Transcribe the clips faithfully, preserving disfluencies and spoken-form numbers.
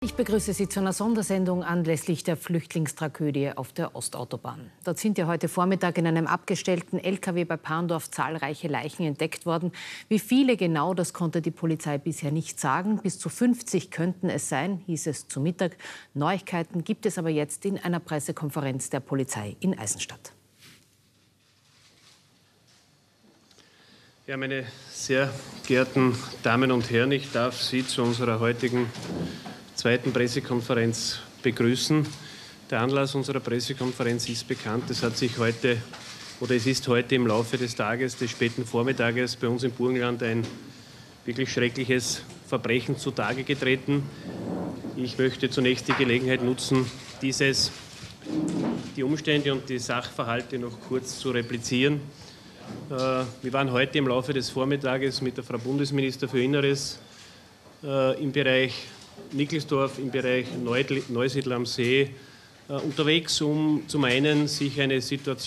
Ich begrüße Sie zu einer Sondersendung anlässlich der Flüchtlingstragödie auf der Ostautobahn. Dort sind ja heute Vormittag in einem abgestellten L K W bei Parndorf zahlreiche Leichen entdeckt worden. Wie viele genau, das konnte die Polizei bisher nicht sagen. Bis zu fünfzig könnten es sein, hieß es zu Mittag. Neuigkeiten gibt es aber jetzt in einer Pressekonferenz der Polizei in Eisenstadt. Ja, meine sehr geehrten Damen und Herren, ich darf Sie zu unserer heutigen zweiten Pressekonferenz begrüßen. Der Anlass unserer Pressekonferenz ist bekannt. Es hat sich heute oder es ist heute im Laufe des Tages, des späten Vormittages bei uns im Burgenland ein wirklich schreckliches Verbrechen zutage getreten. Ich möchte zunächst die Gelegenheit nutzen, dieses, die Umstände und die Sachverhalte noch kurz zu replizieren. Wir waren heute im Laufe des Vormittages mit der Frau Bundesminister für Inneres im Bereich Nickelsdorf, im Bereich Neusiedl am See unterwegs, um zum einen sich einen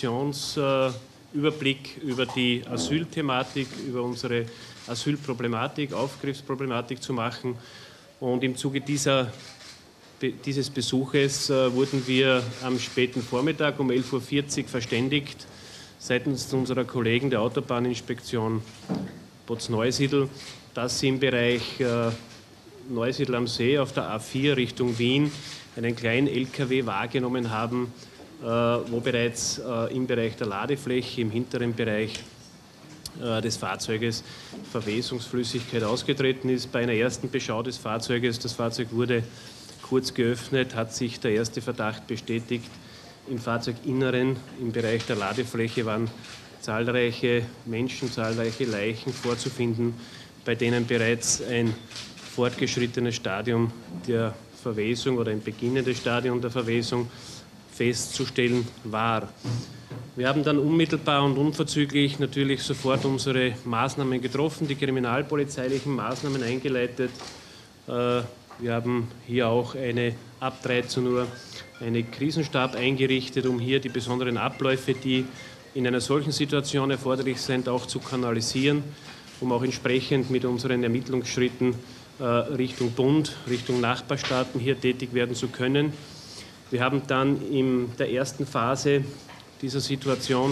Situationsüberblick über die Asylthematik, über unsere Asylproblematik, Aufgriffsproblematik zu machen. Und im Zuge dieser, dieses Besuches wurden wir am späten Vormittag um elf Uhr vierzig verständigt, seitens unserer Kollegen der Autobahninspektion Boz-Neusiedl, dass sie im Bereich äh, Neusiedl am See auf der A vier Richtung Wien einen kleinen L K W wahrgenommen haben, äh, wo bereits äh, im Bereich der Ladefläche, im hinteren Bereich äh, des Fahrzeuges Verwesungsflüssigkeit ausgetreten ist. Bei einer ersten Beschau des Fahrzeuges, das Fahrzeug wurde kurz geöffnet, hat sich der erste Verdacht bestätigt. Im Fahrzeuginneren, im Bereich der Ladefläche, waren zahlreiche Menschen, zahlreiche Leichen vorzufinden, bei denen bereits ein fortgeschrittenes Stadium der Verwesung oder ein beginnendes Stadium der Verwesung festzustellen war. Wir haben dann unmittelbar und unverzüglich natürlich sofort unsere Maßnahmen getroffen, die kriminalpolizeilichen Maßnahmen eingeleitet. Wir haben hier auch eine ab dreizehn Uhr einen Krisenstab eingerichtet, um hier die besonderen Abläufe, die in einer solchen Situation erforderlich sind, auch zu kanalisieren, um auch entsprechend mit unseren Ermittlungsschritten äh, Richtung Bund, Richtung Nachbarstaaten hier tätig werden zu können. Wir haben dann in der ersten Phase dieser Situation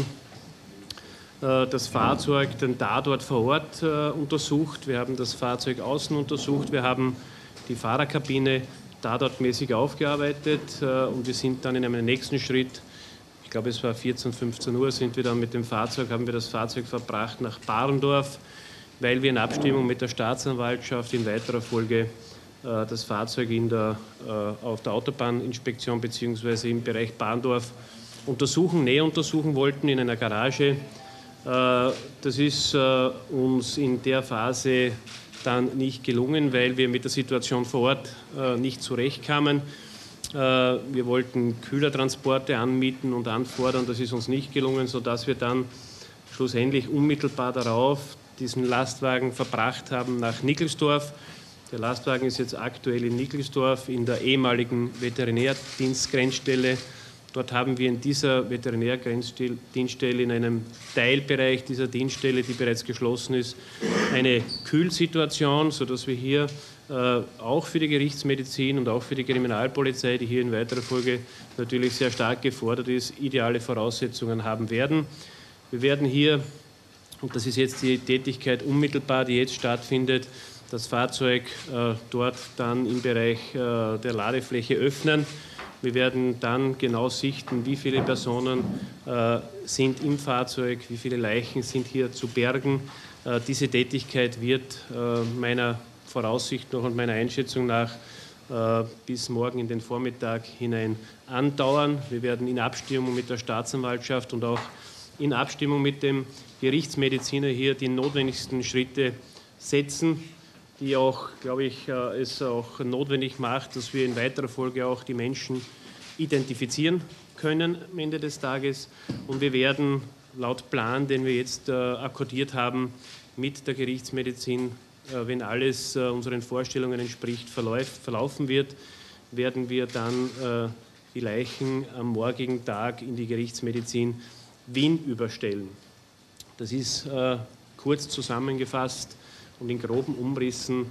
äh, das Fahrzeug, den Tatort vor Ort äh, untersucht. Wir haben das Fahrzeug außen untersucht. Wir haben die Fahrerkabine tatortmäßig aufgearbeitet und wir sind dann in einem nächsten Schritt, ich glaube es war vierzehn, fünfzehn Uhr, sind wir dann mit dem Fahrzeug, haben wir das Fahrzeug verbracht nach Parndorf, weil wir in Abstimmung mit der Staatsanwaltschaft in weiterer Folge äh, das Fahrzeug in der, äh, auf der Autobahninspektion bzw. im Bereich Parndorf untersuchen, näher untersuchen wollten in einer Garage. Äh, das ist äh, uns in der Phase dann nicht gelungen, weil wir mit der Situation vor Ort äh, nicht zurechtkamen. Äh, wir wollten Kühlertransporte anmieten und anfordern, das ist uns nicht gelungen, sodass wir dann schlussendlich unmittelbar darauf diesen Lastwagen verbracht haben nach Nickelsdorf. Der Lastwagen ist jetzt aktuell in Nickelsdorf in der ehemaligen Veterinärdienstgrenzstelle. Dort haben wir in dieser Veterinärgrenzdienststelle, in einem Teilbereich dieser Dienststelle, die bereits geschlossen ist, eine Kühlsituation, sodass wir hier äh, auch für die Gerichtsmedizin und auch für die Kriminalpolizei, die hier in weiterer Folge natürlich sehr stark gefordert ist, ideale Voraussetzungen haben werden. Wir werden hier, und das ist jetzt die Tätigkeit unmittelbar, die jetzt stattfindet, das Fahrzeug äh, dort dann im Bereich äh, der Ladefläche öffnen. Wir werden dann genau sichten, wie viele Personen äh, sind im Fahrzeug, wie viele Leichen sind hier zu bergen. Äh, diese Tätigkeit wird äh, meiner Voraussicht nach und meiner Einschätzung nach äh, bis morgen in den Vormittag hinein andauern. Wir werden in Abstimmung mit der Staatsanwaltschaft und auch in Abstimmung mit dem Gerichtsmediziner hier die notwendigsten Schritte setzen, die auch, glaube ich, es auch notwendig macht, dass wir in weiterer Folge auch die Menschen identifizieren können am Ende des Tages. Und wir werden laut Plan, den wir jetzt äh, akkordiert haben, mit der Gerichtsmedizin, äh, wenn alles äh, unseren Vorstellungen entspricht, verläuft, verlaufen wird, werden wir dann äh, die Leichen am morgigen Tag in die Gerichtsmedizin Wien überstellen. Das ist äh, kurz zusammengefasst und in groben Umrissen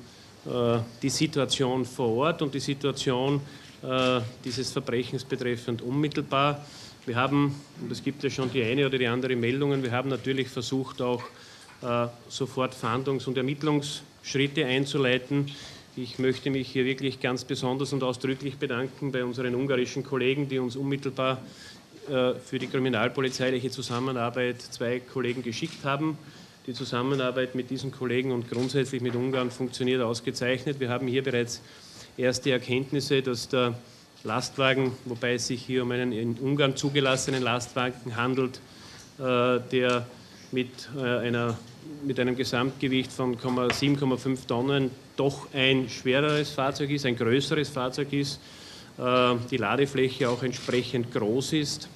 die Situation vor Ort und die Situation dieses Verbrechens betreffend unmittelbar. Wir haben, und es gibt ja schon die eine oder die andere Meldungen, wir haben natürlich versucht, auch sofort Fahndungs- und Ermittlungsschritte einzuleiten. Ich möchte mich hier wirklich ganz besonders und ausdrücklich bedanken bei unseren ungarischen Kollegen, die uns unmittelbar für die kriminalpolizeiliche Zusammenarbeit zwei Kollegen geschickt haben. Die Zusammenarbeit mit diesen Kollegen und grundsätzlich mit Ungarn funktioniert ausgezeichnet. Wir haben hier bereits erste Erkenntnisse, dass der Lastwagen, wobei es sich hier um einen in Ungarn zugelassenen Lastwagen handelt, der mit, einer, mit einem Gesamtgewicht von sieben Komma fünf Tonnen doch ein schwereres Fahrzeug ist, ein größeres Fahrzeug ist, die Ladefläche auch entsprechend groß ist.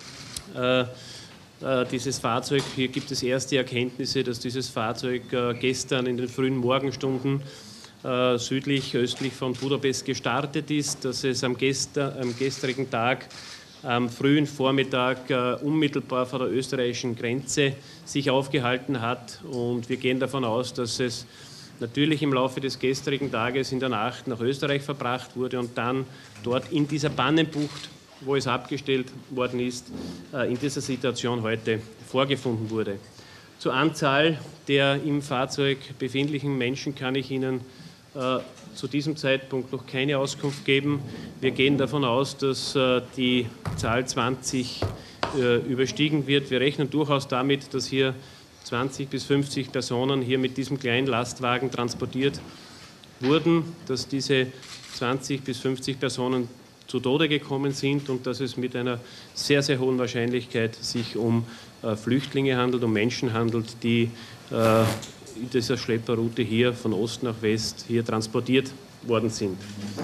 Dieses Fahrzeug, hier gibt es erste Erkenntnisse, dass dieses Fahrzeug gestern in den frühen Morgenstunden südlich, östlich von Budapest gestartet ist, dass es am, gester, am gestrigen Tag, am frühen Vormittag unmittelbar vor der österreichischen Grenze sich aufgehalten hat. Und wir gehen davon aus, dass es natürlich im Laufe des gestrigen Tages in der Nacht nach Österreich verbracht wurde und dann dort in dieser Pannenbucht, wo es abgestellt worden ist, in dieser Situation heute vorgefunden wurde. Zur Anzahl der im Fahrzeug befindlichen Menschen kann ich Ihnen äh, zu diesem Zeitpunkt noch keine Auskunft geben. Wir gehen davon aus, dass äh, die Zahl zwanzig äh, überstiegen wird. Wir rechnen durchaus damit, dass hier zwanzig bis fünfzig Personen hier mit diesem kleinen Lastwagen transportiert wurden, dass diese zwanzig bis fünfzig Personen zu Tode gekommen sind und dass es mit einer sehr, sehr hohen Wahrscheinlichkeit sich um äh, Flüchtlinge handelt, um Menschen handelt, die äh, in dieser Schlepperroute hier von Ost nach West hier transportiert worden sind.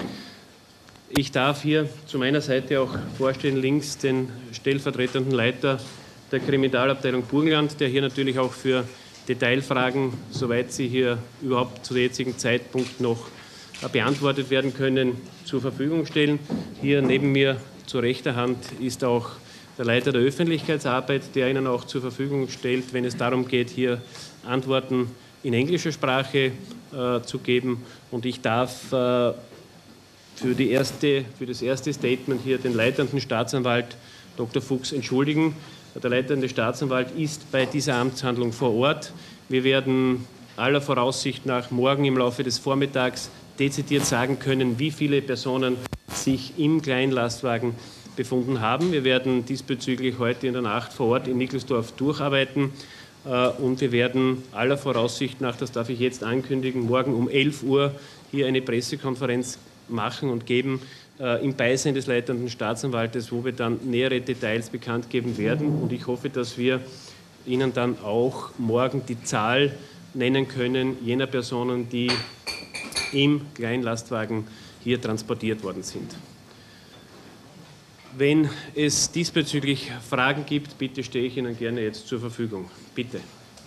Ich darf hier zu meiner Seite auch vorstellen, links den stellvertretenden Leiter der Kriminalabteilung Burgenland, der hier natürlich auch für Detailfragen, soweit sie hier überhaupt zu jetzigen Zeitpunkt noch beantwortet werden können, zur Verfügung stellen. Hier neben mir zur rechter Hand ist auch der Leiter der Öffentlichkeitsarbeit, der Ihnen auch zur Verfügung stellt, wenn es darum geht, hier Antworten in englischer Sprache äh, zu geben. Und ich darf äh, für, die erste, für das erste Statement hier den leitenden Staatsanwalt Doktor Fuchs entschuldigen. Der leitende Staatsanwalt ist bei dieser Amtshandlung vor Ort. Wir werden aller Voraussicht nach morgen im Laufe des Vormittags dezidiert sagen können, wie viele Personen sich im Kleinlastwagen befunden haben. Wir werden diesbezüglich heute in der Nacht vor Ort in Nickelsdorf durcharbeiten und wir werden aller Voraussicht nach, das darf ich jetzt ankündigen, morgen um elf Uhr hier eine Pressekonferenz machen und geben im Beisein des leitenden Staatsanwaltes, wo wir dann nähere Details bekannt geben werden. Und ich hoffe, dass wir Ihnen dann auch morgen die Zahl nennen können jener Personen, die im Kleinlastwagen hier transportiert worden sind. Wenn es diesbezüglich Fragen gibt, bitte stehe ich Ihnen gerne jetzt zur Verfügung. Bitte.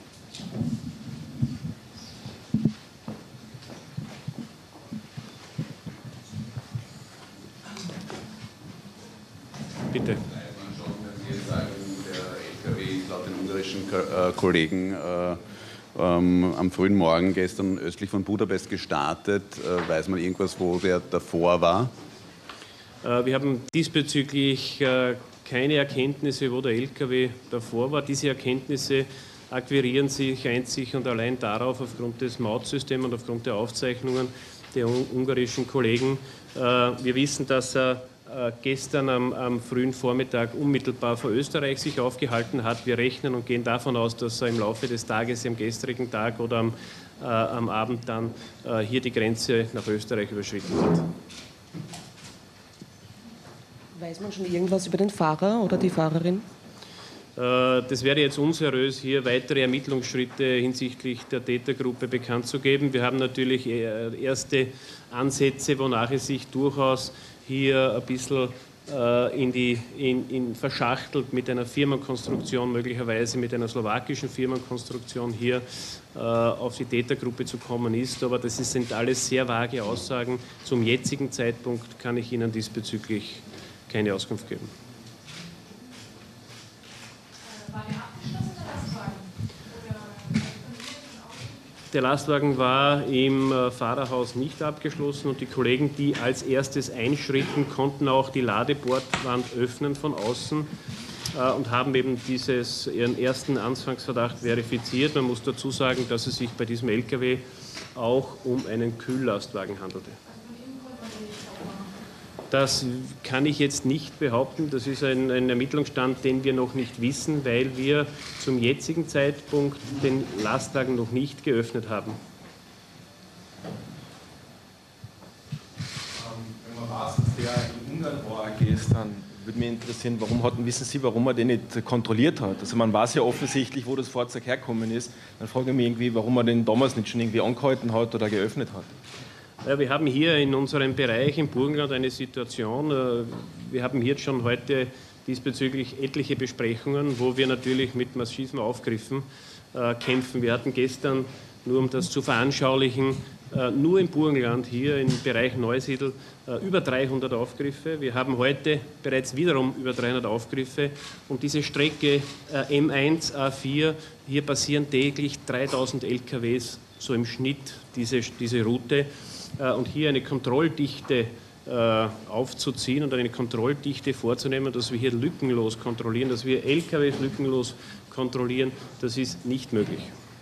Bitte. Sie sagen, der L K W ist laut den ungarischen Kollegen äh, ähm, am frühen Morgen gestern östlich von Budapest gestartet. Äh, weiß man irgendwas, wo der davor war? Äh, wir haben diesbezüglich äh, keine Erkenntnisse, wo der L K W davor war. Diese Erkenntnisse akquirieren sich einzig und allein darauf, aufgrund des Mautsystems und aufgrund der Aufzeichnungen der ungarischen Kollegen. Äh, wir wissen, dass er gestern am, am frühen Vormittag unmittelbar vor Österreich sich aufgehalten hat. Wir rechnen und gehen davon aus, dass er im Laufe des Tages, am gestrigen Tag oder am, äh, am Abend dann äh, hier die Grenze nach Österreich überschritten hat. Weiß man schon irgendwas über den Fahrer oder die Fahrerin? Äh, das wäre jetzt unseriös, hier weitere Ermittlungsschritte hinsichtlich der Tätergruppe bekannt zu geben. Wir haben natürlich erste Ansätze, wonach es sich durchaus hier ein bisschen äh, in die, in, in verschachtelt mit einer Firmenkonstruktion, möglicherweise mit einer slowakischen Firmenkonstruktion hier äh, auf die Tätergruppe zu kommen ist. Aber das sind alles sehr vage Aussagen. Zum jetzigen Zeitpunkt kann ich Ihnen diesbezüglich keine Auskunft geben. Der Lastwagen war im Fahrerhaus nicht abgeschlossen und die Kollegen, die als erstes einschritten, konnten auch die Ladebordwand öffnen von außen und haben eben dieses, ihren ersten Anfangsverdacht verifiziert. Man muss dazu sagen, dass es sich bei diesem L K W auch um einen Kühllastwagen handelte. Das kann ich jetzt nicht behaupten. Das ist ein, ein Ermittlungsstand, den wir noch nicht wissen, weil wir zum jetzigen Zeitpunkt den Lastwagen noch nicht geöffnet haben. Wenn man weiß, dass der in Ungarn war gestern, würde mich interessieren, warum hat, wissen Sie, warum er den nicht kontrolliert hat? Also man weiß ja offensichtlich, wo das Fahrzeug hergekommen ist. Dann frage ich mich irgendwie, warum er den damals nicht schon irgendwie angehalten hat oder geöffnet hat. Ja, wir haben hier in unserem Bereich im Burgenland eine Situation, wir haben hier schon heute diesbezüglich etliche Besprechungen, wo wir natürlich mit massiven Aufgriffen äh, kämpfen. Wir hatten gestern, nur um das zu veranschaulichen, äh, nur im Burgenland hier im Bereich Neusiedl äh, über dreihundert Aufgriffe. Wir haben heute bereits wiederum über dreihundert Aufgriffe und diese Strecke äh, M eins A vier, hier passieren täglich dreitausend L K Ws, so im Schnitt diese, diese Route. Und hier eine Kontrolldichte äh, aufzuziehen und eine Kontrolldichte vorzunehmen, dass wir hier lückenlos kontrollieren, dass wir L K Ws lückenlos kontrollieren, das ist nicht möglich.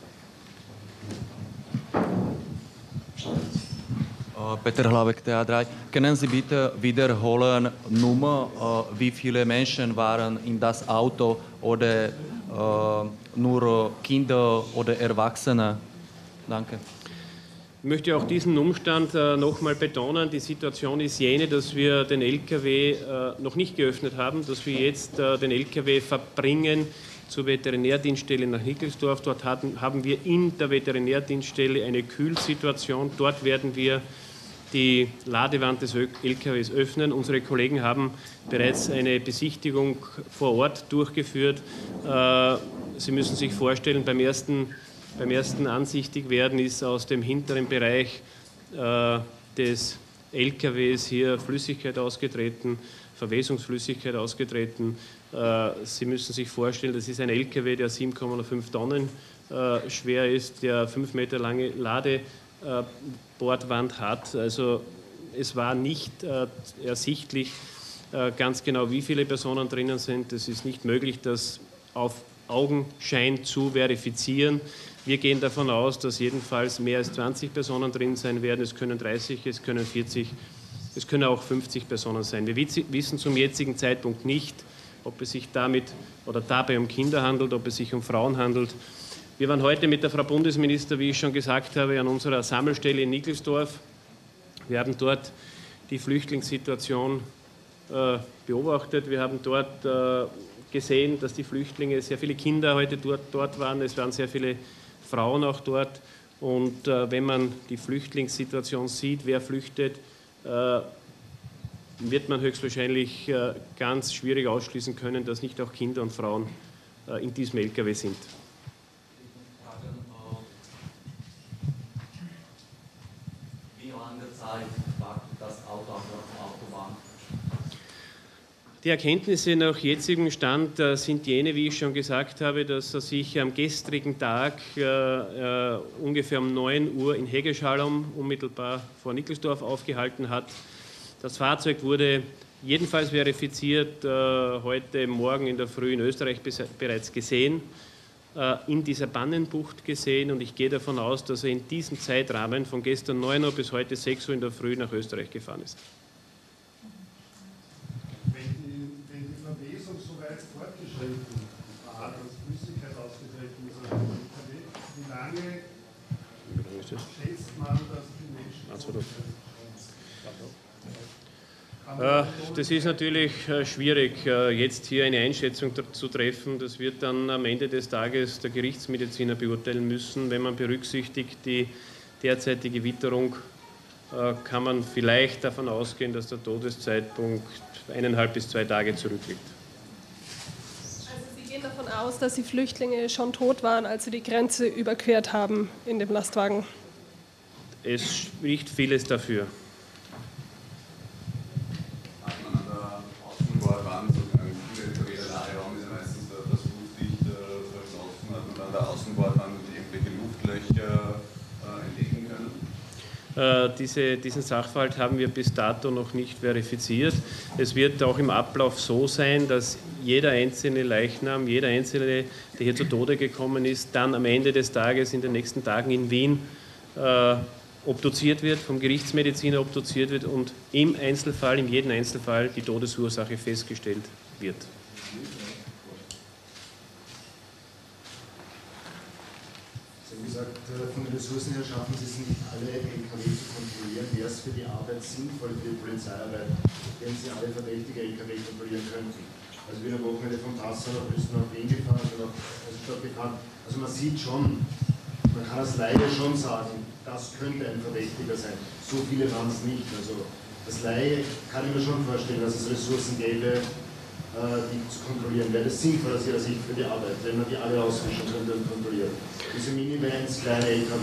Peter Hlavek, T A drei. Können Sie bitte wiederholen, Nummer, äh, wie viele Menschen waren in das Auto oder äh, nur Kinder oder Erwachsene? Danke. Ich möchte auch diesen Umstand äh, noch einmal betonen. Die Situation ist jene, dass wir den L K W äh, noch nicht geöffnet haben, dass wir jetzt äh, den L K W verbringen zur Veterinärdienststelle nach Nickelsdorf. Dort hatten, haben wir in der Veterinärdienststelle eine Kühlsituation. Dort werden wir die Ladewand des L K Ws öffnen. Unsere Kollegen haben bereits eine Besichtigung vor Ort durchgeführt. Äh, Sie müssen sich vorstellen, beim ersten Beim ersten Ansichtigwerden ist aus dem hinteren Bereich äh, des L K Ws hier Flüssigkeit ausgetreten, Verwesungsflüssigkeit ausgetreten. Äh, Sie müssen sich vorstellen, das ist ein L K W, der sieben Komma fünf Tonnen äh, schwer ist, der fünf Meter lange Ladebordwand hat. Also es war nicht äh, ersichtlich äh, ganz genau, wie viele Personen drinnen sind. Es ist nicht möglich, das auf Augenschein zu verifizieren. Wir gehen davon aus, dass jedenfalls mehr als zwanzig Personen drin sein werden. Es können dreißig, es können vierzig, es können auch fünfzig Personen sein. Wir wissen zum jetzigen Zeitpunkt nicht, ob es sich damit oder dabei um Kinder handelt, ob es sich um Frauen handelt. Wir waren heute mit der Frau Bundesminister, wie ich schon gesagt habe, an unserer Sammelstelle in Nickelsdorf. Wir haben dort die Flüchtlingssituation äh, beobachtet. Wir haben dort äh, gesehen, dass die Flüchtlinge, sehr viele Kinder heute dort, dort waren. Es waren sehr viele Frauen auch dort. Und äh, wenn man die Flüchtlingssituation sieht, wer flüchtet, äh, wird man höchstwahrscheinlich äh, ganz schwierig ausschließen können, dass nicht auch Kinder und Frauen äh, in diesem L K W sind. Wie lange Zeit war das Auto auf der Autobahn? Die Erkenntnisse nach jetzigem Stand äh, sind jene, wie ich schon gesagt habe, dass er sich am gestrigen Tag äh, äh, ungefähr um neun Uhr in Hegeschalom, unmittelbar vor Nickelsdorf, aufgehalten hat. Das Fahrzeug wurde jedenfalls verifiziert, äh, heute Morgen in der Früh in Österreich bereits gesehen, äh, in dieser Bannenbucht gesehen, und ich gehe davon aus, dass er in diesem Zeitrahmen von gestern neun Uhr bis heute sechs Uhr in der Früh nach Österreich gefahren ist. war, dass Flüssigkeit ausgetreten ist aus dem L K W. Wie lange schätzt man, dass die Menschen... Das ist natürlich schwierig, jetzt hier eine Einschätzung zu treffen. Das wird dann am Ende des Tages der Gerichtsmediziner beurteilen müssen. Wenn man berücksichtigt die derzeitige Witterung, kann man vielleicht davon ausgehen, dass der Todeszeitpunkt eineinhalb bis zwei Tage zurückliegt. Also Sie gehen davon aus, dass die Flüchtlinge schon tot waren, als sie die Grenze überquert haben in dem Lastwagen? Es spricht vieles dafür. Diese, diesen Sachverhalt haben wir bis dato noch nicht verifiziert. Es wird auch im Ablauf so sein, dass jeder einzelne Leichnam, jeder einzelne, der hier zu Tode gekommen ist, dann am Ende des Tages in den nächsten Tagen in Wien äh, obduziert wird, vom Gerichtsmediziner obduziert wird und im Einzelfall, in jedem Einzelfall die Todesursache festgestellt wird. Sie haben gesagt, von den Ressourcen her schaffen Sie es nicht, alle L K W zu kontrollieren. Wäre es für die Arbeit sinnvoll, für die Polizeiarbeit, wenn Sie alle verdächtige L K W kontrollieren könnten? Also wir am Wochenende von Passau nach Östen nach Wien gefahren, also nach Stadt gefahren. Also man sieht schon, man kann als Laie schon sagen, das könnte ein Verdächtiger sein. So viele waren es nicht. Also als Laie kann ich mir schon vorstellen, dass es Ressourcen gäbe, die zu kontrollieren. Wäre das sinnvoll aus Ihrer Sicht für die Arbeit, wenn man die alle ausfischen könnte und kontrollieren? Diese Minivans, kleine L K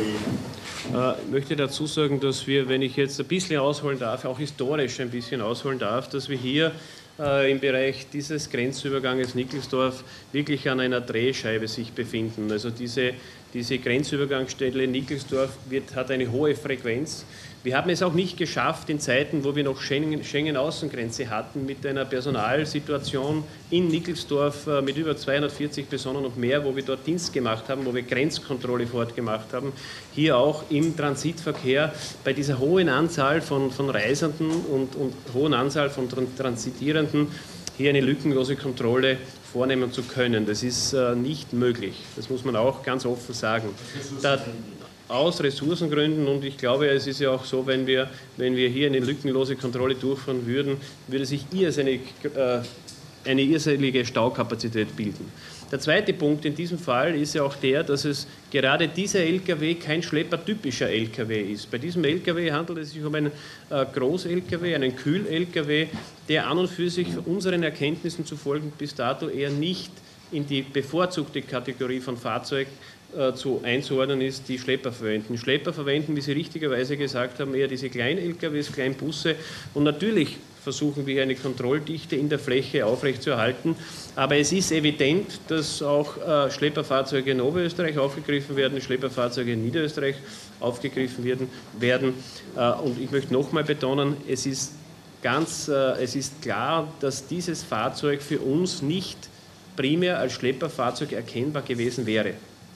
W. Ich möchte dazu sagen, dass wir, wenn ich jetzt ein bisschen ausholen darf, auch historisch ein bisschen ausholen darf, dass wir hier äh, im Bereich dieses Grenzüberganges Nickelsdorf wirklich an einer Drehscheibe sich befinden. Also diese, diese Grenzübergangsstelle Nickelsdorf wird, hat eine hohe Frequenz. Wir haben es auch nicht geschafft, in Zeiten, wo wir noch Schengen-Außengrenze hatten, mit einer Personalsituation in Nickelsdorf mit über zweihundertvierzig Personen und mehr, wo wir dort Dienst gemacht haben, wo wir Grenzkontrolle vor Ort gemacht haben, hier auch im Transitverkehr bei dieser hohen Anzahl von, von Reisenden und, und hohen Anzahl von Transitierenden hier eine lückenlose Kontrolle vornehmen zu können. Das ist äh, nicht möglich. Das muss man auch ganz offen sagen. Da, aus Ressourcengründen, und ich glaube, es ist ja auch so, wenn wir, wenn wir hier eine lückenlose Kontrolle durchführen würden, würde sich irrsinnig, äh, eine irrsinnige Staukapazität bilden. Der zweite Punkt in diesem Fall ist ja auch der, dass es gerade dieser L K W kein schleppertypischer L K W ist. Bei diesem L K W handelt es sich um einen äh, Groß-L K W, einen Kühl-L K W, der an und für sich unseren Erkenntnissen zufolge bis dato eher nicht in die bevorzugte Kategorie von Fahrzeug zu einzuordnen ist, die Schlepper verwenden. Schlepper verwenden, wie Sie richtigerweise gesagt haben, eher diese Klein-L K Ws, Kleinbusse, und natürlich versuchen wir eine Kontrolldichte in der Fläche aufrechtzuerhalten, aber es ist evident, dass auch äh, Schlepperfahrzeuge in Oberösterreich aufgegriffen werden, Schlepperfahrzeuge in Niederösterreich aufgegriffen werden. werden. Äh, und ich möchte nochmal betonen, es ist ganz, äh, es ist klar, dass dieses Fahrzeug für uns nicht primär als Schlepperfahrzeug erkennbar gewesen wäre.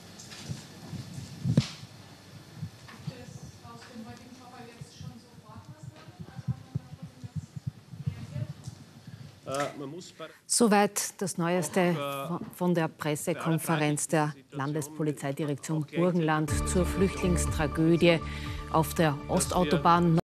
Soweit das Neueste von der Pressekonferenz der Landespolizeidirektion Burgenland zur Flüchtlingstragödie auf der Ostautobahn.